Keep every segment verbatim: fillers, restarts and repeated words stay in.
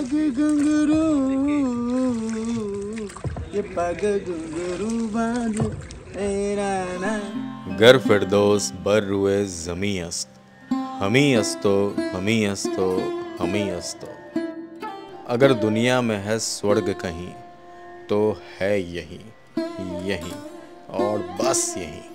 पग घुंघरू ये पग घुंघरू बांध तेरा ना। गर फिरदौस बर रुए जमी अस्त हमी अस्तो हमी अस्तो हमी अस्तो। अगर दुनिया में है स्वर्ग कहीं तो है यही यही और बस यही।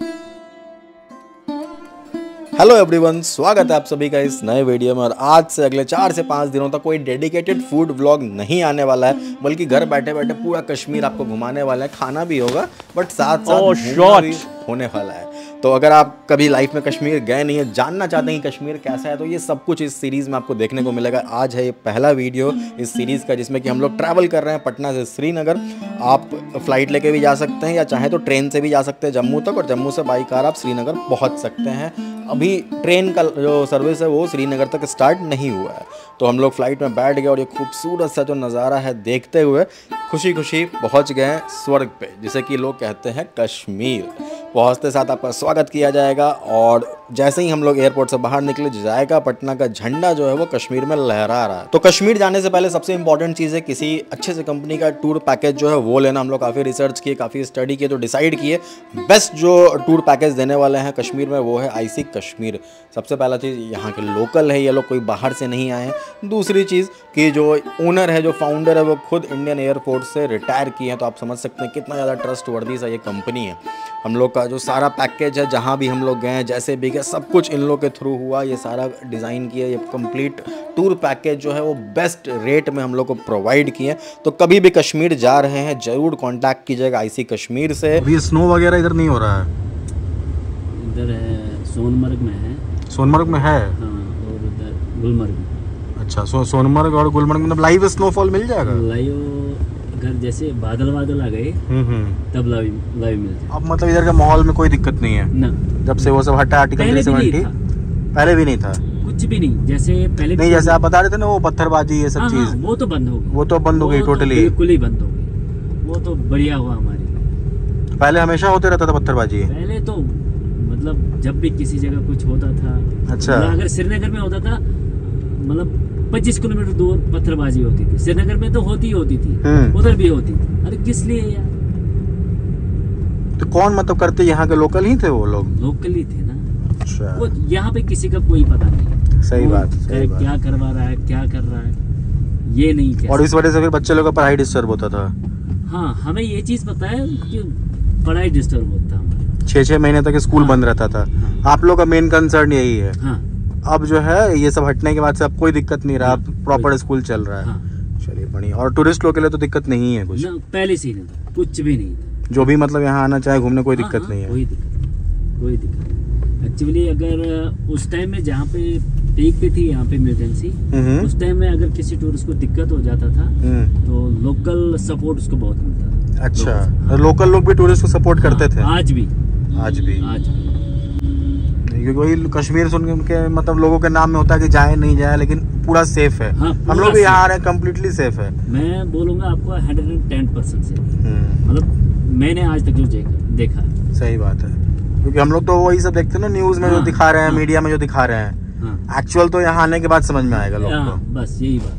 हेलो एवरीवन, स्वागत है आप सभी का इस नए वीडियो में। और आज से अगले चार से पाँच दिनों तक कोई डेडिकेटेड फूड व्लॉग नहीं आने वाला है, बल्कि घर बैठे बैठे पूरा कश्मीर आपको घुमाने वाला है। खाना भी होगा बट साथ साथ घूमना भी होने वाला है। तो अगर आप कभी लाइफ में कश्मीर गए नहीं है, जानना चाहते हैं कि कश्मीर कैसा है, तो ये सब कुछ इस सीरीज़ में आपको देखने को मिलेगा। आज है ये पहला वीडियो इस सीरीज़ का जिसमें कि हम लोग ट्रैवल कर रहे हैं पटना से श्रीनगर। आप फ्लाइट लेके भी जा सकते हैं या चाहे तो ट्रेन से भी जा सकते हैं जम्मू तक, और जम्मू से बाई कार आप श्रीनगर पहुंच सकते हैं। अभी ट्रेन का जो सर्विस है वो श्रीनगर तक स्टार्ट नहीं हुआ है। तो हम लोग फ्लाइट में बैठ गए और ये खूबसूरत सा जो नज़ारा है देखते हुए खुशी खुशी पहुंच गए स्वर्ग पे, जिसे कि लोग कहते हैं कश्मीर। पहुंचते साथ आपका स्वागत किया जाएगा और जैसे ही हम लोग एयरपोर्ट से बाहर निकले, जाएगा पटना का झंडा जो है वो कश्मीर में लहरा रहा है। तो कश्मीर जाने से पहले सबसे इंपॉर्टेंट चीज़ है किसी अच्छे से कंपनी का टूर पैकेज जो है वो लेना। हम लोग काफ़ी रिसर्च किए, काफ़ी स्टडी किए, तो डिसाइड किए बेस्ट जो टूर पैकेज देने वाले हैं कश्मीर में वो है आईसी कश्मीर। सबसे पहला चीज़, यहाँ के लोकल है, ये लोग कोई बाहर से नहीं आए हैं। दूसरी चीज़ कि जो ओनर है, जो फाउंडर है, वो खुद इंडियन एयरफोर्स से रिटायर किए हैं। तो आप समझ सकते हैं कितना ज़्यादा ट्रस्ट वर्दी सा ये कंपनी है। हम लोग का जो सारा पैकेज है, जहाँ भी हम लोग गए, जैसे भी गए, सब कुछ इन लोग के थ्रू हुआ। ये सारा डिज़ाइन किया, ये कंप्लीट टूर पैकेज जो है वो बेस्ट रेट में हम लोग को प्रोवाइड किए। तो कभी भी कश्मीर जा रहे हैं ज़रूर कांटेक्ट कीजिएगा आईसी कश्मीर से। अभी स्नो वगैरह इधर नहीं हो रहा है, इधर है सोनमर्ग में है। सोनमर्ग में है हाँ, और उधर गुलमर्ग में। अच्छा, सो सोनमर्ग और गुलमर्ग में लाइव स्नोफॉल मिल जाएगा? लाइव अगर जैसे बादल बादल आ गए तब लाइव लाइव मिल जाए। अब मतलब इधर का माहौल में कोई दिक्कत नहीं है ना, जब से वो सब हटा आर्टिकल सेवेंटी। पहले भी नहीं था कुछ भी नहीं, जैसे पहले नहीं, जैसे आप बता रहे थे ना वो पत्थरबाजी ये सब चीज, वो तो बंद हो गई। वो तो बंद हो गई टोटली, बिल्कुल ही बंद हो गई। वो तो बढ़िया हुआ हमारे लिए। पहले हमेशा होते रहता था पत्थरबाजी। पहले तो मतलब जब भी किसी जगह कुछ होता था, अच्छा, अगर श्रीनगर में होता था मतलब पच्चीस किलोमीटर दूर पत्थरबाजी होती थी। श्रीनगर में तो होती ही होती थी, उधर भी होती थी। अरे किस लिए यार? तो कौन मतलब करते? यहाँ के लोकल ही थे वो लोग? लोकल ही थे ना। अच्छा, वो यहाँ पे किसी का कोई पता नहीं। सही बात, सही बात। क्या करवा रहा है, क्या कर रहा है, ये नहीं कह। और इस वजह से फिर बच्चे लोग का पढ़ाई डिस्टर्ब होता था। हाँ, हमें ये चीज पता है कि पढ़ाई डिस्टर्ब होता है। छह छह महीने तक स्कूल बंद रहता था। आप लोग का मेन कंसर्न यही है। हाँ, अब जो है ये सब हटने के बाद से अब कोई दिक्कत नहीं रहा, प्रॉपर स्कूल चल रहा है। हाँ। चलिए बढ़िया। और टूरिस्ट लोग के लिए तो दिक्कत नहीं है कुछ? पहले से ही नहीं था, कुछ भी नहीं था। जो भी मतलब यहाँ आना चाहे घूमने कोई हाँ, दिक्कत हाँ, नहीं है। कोई दिक्कत कोई दिक्कत एक्चुअली अगर उस टाइम में जहाँ पे पीक पे थी यहाँ पे इमरजेंसी, उस टाइम में अगर किसी टूरिस्ट को दिक्कत हो जाता था तो लोकल सपोर्ट उसको बहुत मिलता था। अच्छा, लोकल लोग भी टूरिस्ट को सपोर्ट करते थे? आज भी आज भी आज भी क्योंकि वही कश्मीर सुन के मतलब लोगों के नाम में होता है कि जाए नहीं जाए, लेकिन पूरा सेफ है। हाँ, हम लोग भी यहाँ आ रहे हैं, कम्प्लीटली सेफ है। मैं बोलूंगा आपको हंड्रेड एंड टेन परसेंट से, मतलब मैंने आज तक जो देखा है। सही बात है, क्योंकि हम लोग तो वही सब देखते हैं ना न्यूज में। हाँ, जो दिखा रहे हैं, हाँ, मीडिया में जो दिखा रहे हैं। हाँ, एक्चुअल तो यहाँ आने के बाद समझ में आएगा लोगों को। बस यही बात।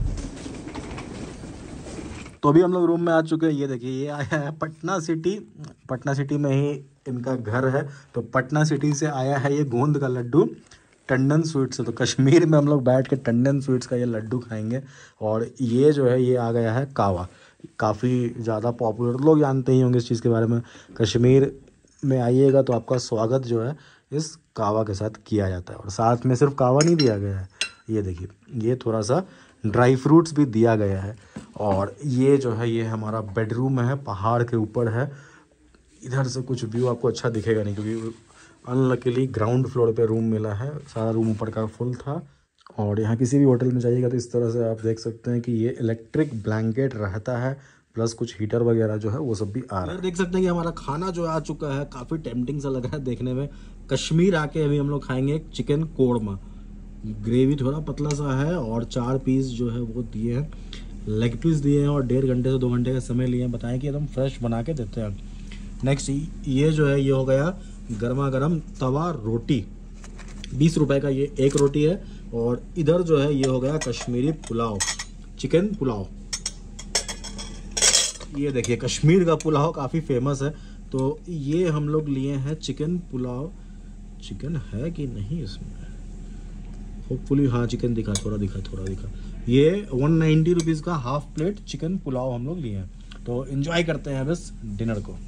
तो अभी हम लोग रूम में आ चुके हैं। ये देखिए, ये आया है पटना सिटी। पटना सिटी में ही इनका घर है। तो पटना सिटी से आया है ये गोंद का लड्डू टंडन स्वीट्स से। तो कश्मीर में हम लोग बैठ के टंडन स्वीट्स का ये लड्डू खाएंगे। और ये जो है ये आ गया है कावा, काफ़ी ज़्यादा पॉपुलर, लोग जानते ही होंगे इस चीज़ के बारे में। कश्मीर में आइएगा तो आपका स्वागत जो है इस कावा के साथ किया जाता है। और साथ में सिर्फ कावा नहीं दिया गया है, ये देखिए ये थोड़ा सा ड्राई फ्रूट्स भी दिया गया है। और ये जो है ये हमारा बेडरूम है, पहाड़ के ऊपर है। इधर से कुछ व्यू आपको अच्छा दिखेगा नहीं, क्योंकि अनलकीली ग्राउंड फ्लोर पे रूम मिला है। सारा रूम ऊपर का फुल था। और यहाँ किसी भी होटल में जाइएगा तो इस तरह से आप देख सकते हैं कि ये इलेक्ट्रिक ब्लैंकेट रहता है, प्लस कुछ हीटर वगैरह जो है वो सब भी आ रहा है। देख सकते हैं कि हमारा खाना जो आ चुका है, काफ़ी टेम्पटिंग सा लग रहा है देखने में। कश्मीर आके अभी हम लोग खाएंगे एक चिकन कोरमा। ग्रेवी थोड़ा पतला सा है और चार पीस जो है वो दिए हैं, लेग पीस दिए हैं और डेढ़ घंटे से दो घंटे का समय लिए हैं। बताएं कि एकदम फ्रेश बना के देते हैं। नेक्स्ट ये जो है ये हो गया गर्मा गर्म तवा रोटी, बीस रुपए का ये एक रोटी है। और इधर जो है ये हो गया कश्मीरी पुलाव, चिकन पुलाव। ये देखिए कश्मीर का पुलाव काफ़ी फेमस है, तो ये हम लोग लिए हैं चिकन पुलाव। चिकन है कि नहीं इसमें, होपफुली हाँ चिकन दिखा, थोड़ा दिखा थोड़ा दिखा। ये वन नाइन्टी रुपीज़ का हाफ प्लेट चिकन पुलाव हम लोग लिए हैं, तो एंजॉय करते हैं बस डिनर को।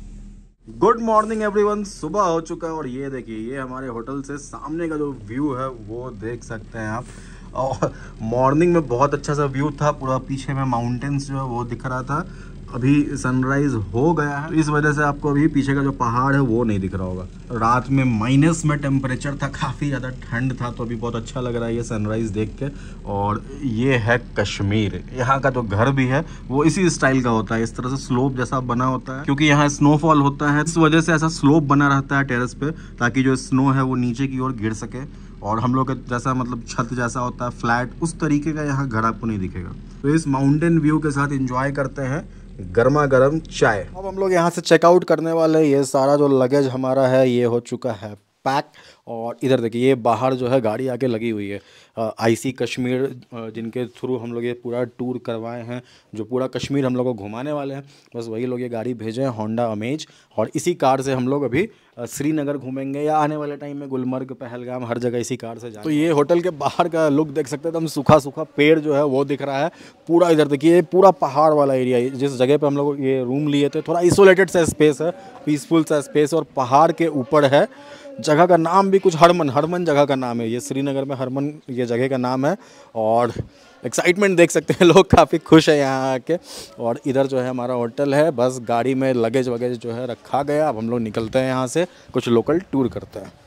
गुड मॉर्निंग एवरीवन, सुबह हो चुका है और ये देखिए ये हमारे होटल से सामने का जो व्यू है वो देख सकते हैं आप। और मॉर्निंग में बहुत अच्छा सा व्यू था, पूरा पीछे में माउंटेन्स जो है वो दिख रहा था। अभी सनराइज हो गया है, इस वजह से आपको अभी पीछे का जो पहाड़ है वो नहीं दिख रहा होगा। रात में माइनस में टेम्परेचर था, काफ़ी ज़्यादा ठंड था, तो अभी बहुत अच्छा लग रहा है ये सनराइज़ देख के। और ये है कश्मीर, यहाँ का जो घर भी है वो इसी स्टाइल का होता है, इस तरह से स्लोप जैसा बना होता है, क्योंकि यहाँ स्नोफॉल होता है, इस वजह से ऐसा स्लोप बना रहता है टेरेस पे, ताकि जो स्नो है वो नीचे की ओर गिर सके। और हम लोग का जैसा मतलब छत जैसा होता है फ्लैट, उस तरीके का यहाँ घर आपको नहीं दिखेगा। तो इस माउंटेन व्यू के साथ एंजॉय करते हैं गर्मा गर्म चाय। अब हम लोग यहाँ से चेकआउट करने वाले हैं। ये सारा जो लगेज हमारा है ये हो चुका है पैक। और इधर देखिए ये बाहर जो है गाड़ी आके लगी हुई है, आईसी कश्मीर, जिनके थ्रू हम लोग ये पूरा टूर करवाए हैं, जो पूरा कश्मीर हम लोग को घुमाने वाले हैं, बस वही लोग ये गाड़ी भेजे हैं, होंडा अमेज। और इसी कार से हम लोग अभी श्रीनगर घूमेंगे, या आने वाले टाइम में गुलमर्ग, पहलगाम, हर जगह इसी कार से जाएंगे। तो ये होटल के बाहर का लुक देख सकते हैं, एकदम सूखा सूखा पेड़ जो है वो दिख रहा है पूरा। इधर देखिए पूरा पहाड़ वाला एरिया, जिस जगह पे हम लोग ये रूम लिए थे, थोड़ा आइसोलेटेड सा स्पेस है, पीसफुल सा स्पेस, और पहाड़ के ऊपर है। जगह का नाम भी कुछ हरमन हरमन जगह का नाम है, ये श्रीनगर में हरमन ये जगह का नाम है। और एक्साइटमेंट देख सकते हैं, लोग काफ़ी खुश है यहाँ आके। और इधर जो है हमारा होटल है, बस गाड़ी में लगेज वगैरह जो है रखा गया। अब हम लोग निकलते हैं यहाँ से, कुछ लोकल टूर करते हैं।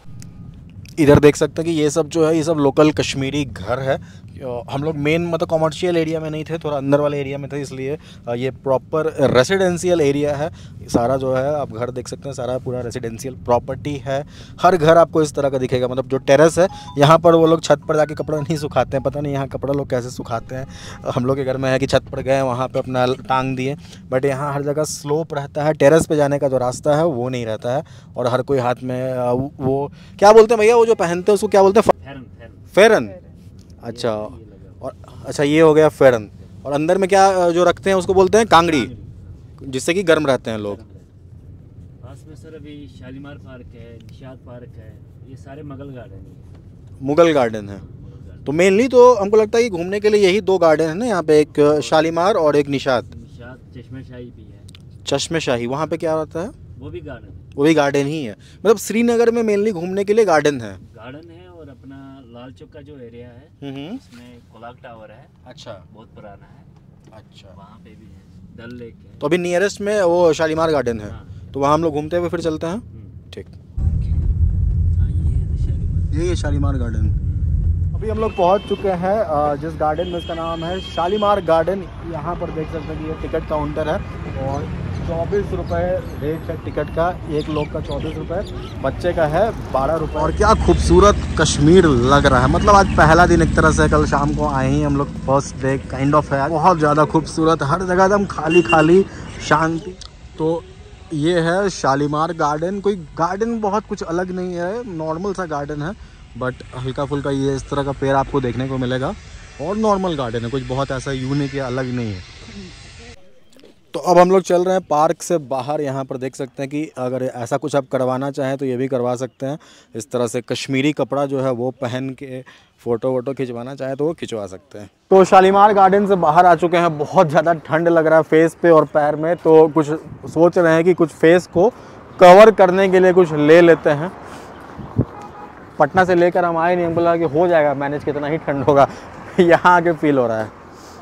इधर देख सकते हैं कि ये सब जो है ये सब लोकल कश्मीरी घर है। हम लोग मेन मतलब कॉमर्शियल एरिया में नहीं थे, थोड़ा अंदर वाले एरिया में थे, इसलिए ये प्रॉपर रेसिडेंशियल एरिया है सारा। जो है आप घर देख सकते हैं, सारा पूरा रेसिडेंशियल प्रॉपर्टी है। हर घर आपको इस तरह का दिखेगा, मतलब जो टेरेस है यहाँ पर वो लोग छत पर जाके कपड़ा नहीं सुखाते हैं, पता नहीं यहाँ कपड़ा लोग कैसे सुखाते हैं। हम लोग के घर में है कि छत पर गए वहाँ पर अपना टांग दिए, बट यहाँ हर जगह स्लोप रहता है, टेरेस पर जाने का जो रास्ता है वो नहीं रहता है। और हर कोई हाथ में वो क्या बोलते हैं भैया, वो जो पहनते हैं उसको क्या बोलते हैं, फेरन। अच्छा, और अच्छा ये हो गया फेरन। और अंदर में क्या जो रखते हैं उसको बोलते हैं कांगड़ी, जिससे कि गर्म रहते हैं लोग। पास में सर अभी शालीमार पार्क है, निशात पार्क है, ये सारे मुगल गार्डन है। मुगल गार्डन है, तो मेनली तो हमको लगता है कि घूमने के लिए यही दो गार्डन है ना यहाँ पे, एक शालीमार और एक निशात। निशात चश्मे शाही भी है। चश्मे शाही वहाँ पे क्या होता है? वो भी गार्डन, वो भी गार्डन ही है। मतलब श्रीनगर में मेनली घूमने के लिए गार्डन है। गार्डन है, और अपना लाल चौक का जो एरिया है उसमें कोलाक टावर है। अच्छा, बहुत पुराना है। अच्छा, वहाँ पे भी है, डल लेक है। तो अभी नियरेस्ट में वो शालीमार गार्डन है। हाँ। तो वहाँ हम लोग घूमते हुए फिर चलते हैं। ठीक, ये है शालीमार गार्डन। अभी हम लोग पहुँच चुके हैं जिस गार्डन में, उसका नाम है शालीमार गार्डन। यहाँ पर देख सकते हैं कि ये टिकट काउंटर है, और चौबीस रुपये रेट है टिकट का, एक लोग का चौबीस रुपये, बच्चे का है बारह रुपये। और क्या खूबसूरत कश्मीर लग रहा है, मतलब आज पहला दिन एक तरह से, कल शाम को आए ही हम लोग, फर्स्ट डे काइंड ऑफ है। बहुत ज़्यादा खूबसूरत, हर जगह एकदम खाली खाली शांति। तो ये है शालीमार गार्डन। कोई गार्डन बहुत कुछ अलग नहीं है, नॉर्मल सा गार्डन है, बट हल्का फुल्का ये इस तरह का पेड़ आपको देखने को मिलेगा। और नॉर्मल गार्डन है, कुछ बहुत ऐसा यूनिक या अलग नहीं है। तो अब हम लोग चल रहे हैं पार्क से बाहर। यहाँ पर देख सकते हैं कि अगर ऐसा कुछ आप करवाना चाहें तो ये भी करवा सकते हैं। इस तरह से कश्मीरी कपड़ा जो है वो पहन के फ़ोटो वोटो खिंचवाना चाहें तो वो खिंचवा सकते हैं। तो शालीमार गार्डन से बाहर आ चुके हैं, बहुत ज़्यादा ठंड लग रहा है फेस पे और पैर में, तो कुछ सोच रहे हैं कि कुछ फेस को कवर करने के लिए कुछ ले लेते हैं। पटना से लेकर हम आए नहीं, हम बोला कि हो जाएगा मैनेज, कितना ही ठंड होगा। यहाँ आके फील हो रहा है।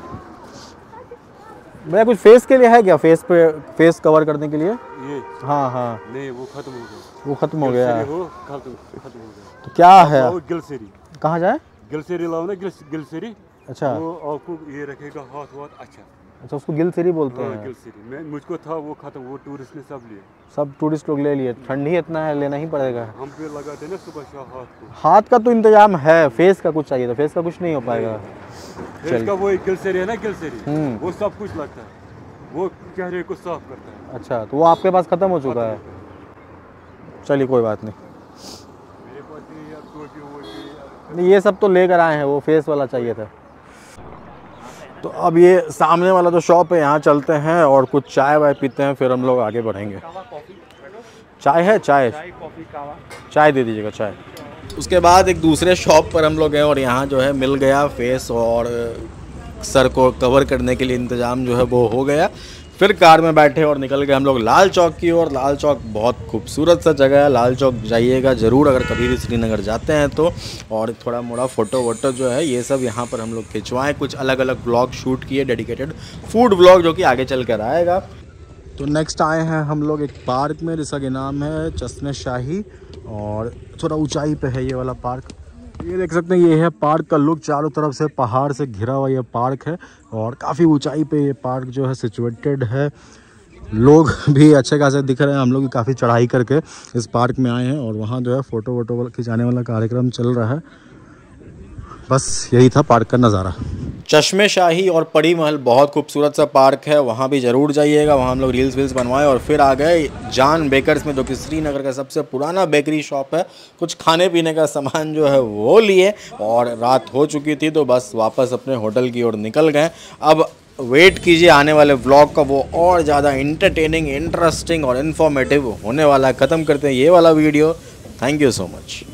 भैया कुछ फेस के लिए है क्या, फेस पे फेस कवर करने के लिए? ये हाँ हाँ नहीं, वो खत्म हो गया। वो खत्म हो गया है, वो खत्म खत्म हो गया। तो क्या है? गिलसेरी। कहाँ जाए? गिलसेरी लाओ ना, गिलसेरी। अच्छा, वो आपको ये रखेगा हाथ वाथ अच्छा। अच्छा, उसको गिलसेरी बोलते हैं। गिलसेरी, मैं मुझको था वो खत्म, वो टूरिस्ट ने सब लिए। सब टूरिस्ट लोग ले लिए, ठंड ही इतना है, लेना ही पड़ेगा। हम पे लगाते ना सुबह शाम हाथ को। हाथ का तो इंतजाम है, फेस का कुछ चाहिए था, फेस का कुछ नहीं हो पाएगा। फेस का वो गिलसेरी है ना, गिलसेरी, वो सब कुछ लगता है, वो चेहरे को साफ करता है। अच्छा, तो वो आपके पास खत्म हो चुका है? चलिए कोई बात नहीं, मेरे पास ये टोपी वोपी ये सब तो लेकर आए हैं, वो फेस वाला चाहिए था। तो अब ये सामने वाला जो शॉप है यहाँ चलते हैं और कुछ चाय वाय पीते हैं, फिर हम लोग आगे बढ़ेंगे। चाय है? चाय चाय दे दीजिएगा, चाय। उसके बाद एक दूसरे शॉप पर हम लोग गए और यहाँ जो है मिल गया फेस और सर को कवर करने के लिए इंतज़ाम जो है वो हो गया। फिर कार में बैठे और निकल गए हम लोग लाल चौक की ओर। लाल चौक बहुत खूबसूरत सा जगह है, लाल चौक जाइएगा ज़रूर अगर कभी भी श्रीनगर जाते हैं तो। और थोड़ा मोड़ा फ़ोटो वोटो जो है ये सब यहाँ पर हम लोग खिंचवाएँ, कुछ अलग अलग ब्लॉग शूट किए, डेडिकेटेड फूड ब्लॉग जो कि आगे चल कर आएगा। तो नेक्स्ट आए हैं हम लोग एक पार्क में जिसका नाम है चश्मे शाही, और थोड़ा ऊंचाई पे है ये वाला पार्क। ये देख सकते हैं, ये है पार्क का लुक। चारों तरफ से पहाड़ से घिरा हुआ ये पार्क है और काफ़ी ऊंचाई पे ये पार्क जो है सिचुएटेड है। लोग भी अच्छे खासे दिख रहे हैं। हम लोग भी काफ़ी चढ़ाई करके इस पार्क में आए हैं और वहाँ जो है फ़ोटो वोटो खिंचाने वाला कार्यक्रम चल रहा है। बस यही था पार्क का नज़ारा। चश्मे शाही और पड़ी महल बहुत खूबसूरत सा पार्क है, वहाँ भी ज़रूर जाइएगा। वहाँ हम लोग रील्स वील्स बनवाए और फिर आ गए जान बेकर्स में, जो कि श्रीनगर का सबसे पुराना बेकरी शॉप है। कुछ खाने पीने का सामान जो है वो लिए और रात हो चुकी थी तो बस वापस अपने होटल की ओर निकल गए। अब वेट कीजिए आने वाले व्लॉग का, वो और ज़्यादा इंटरटेनिंग, इंटरेस्टिंग और इन्फॉर्मेटिव होने वाला है। ख़त्म करते हैं ये वाला video. Thank you so much.